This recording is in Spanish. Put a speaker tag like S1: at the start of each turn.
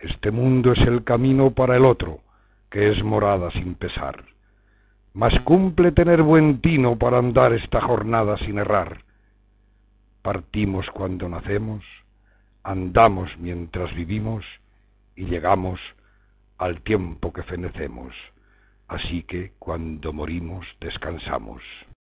S1: Este mundo es el camino para el otro, que es morada sin pesar. Mas cumple tener buen tino para andar esta jornada sin errar. Partimos cuando nacemos, andamos mientras vivimos y llegamos al tiempo que fenecemos. Así que cuando morimos descansamos.